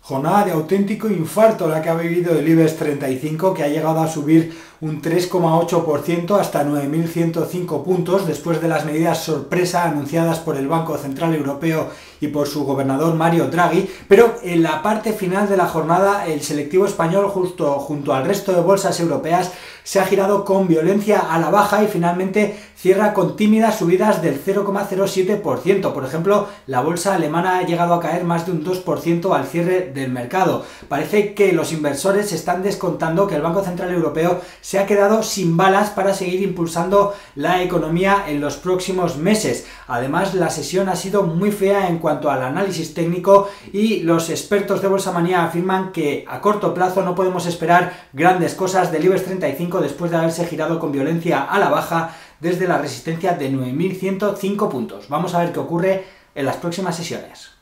Jornada de auténtico infarto la que ha vivido el IBEX 35, que ha llegado a subir un 3,8% hasta 9.105 puntos después de las medidas sorpresa anunciadas por el Banco Central Europeo y por su gobernador Mario Draghi, pero en la parte final de la jornada el selectivo español junto al resto de bolsas europeas se ha girado con violencia a la baja y finalmente cierra con tímidas subidas del 0,07%. Por ejemplo, la bolsa alemana ha llegado a caer más de un 2% al cierre del mercado. Parece que los inversores están descontando que el Banco Central Europeo se ha quedado sin balas para seguir impulsando la economía en los próximos meses. Además, la sesión ha sido muy fea en cuanto al análisis técnico y los expertos de Bolsa Manía afirman que a corto plazo no podemos esperar grandes cosas del IBEX 35 después de haberse girado con violencia a la baja desde la resistencia de 9.105 puntos. Vamos a ver qué ocurre en las próximas sesiones.